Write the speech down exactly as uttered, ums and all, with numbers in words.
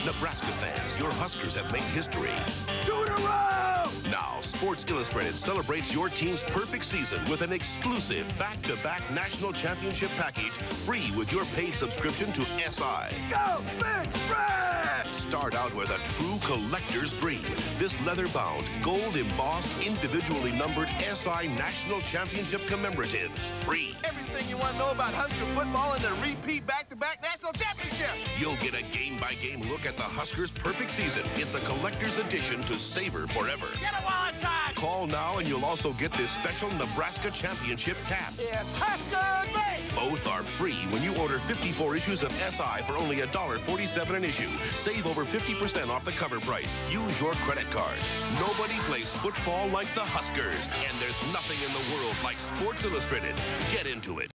Nebraska fans, your Huskers have made history. Two in a row! Now, Sports Illustrated celebrates your team's perfect season with an exclusive back-to-back national championship package free with your paid subscription to S I. Go Big Red! Start out with a true collector's dream. This leather-bound, gold-embossed, individually numbered S I National Championship Commemorative. Free. Everything you want to know about Husker football and their repeat back-to-back national championship. You'll get a game-by-game look at the Huskers' perfect season. It's a collector's edition to savor forever. Get it while it's hot! Call now and you'll also get this special Nebraska Championship cap. It's Husker made! Both are free when you order fifty-four issues of S I for only one dollar forty-seven an issue. Save over fifty percent off the cover price. Use your credit card. Nobody plays football like the Huskers, and there's nothing in the world like Sports Illustrated. Get into it.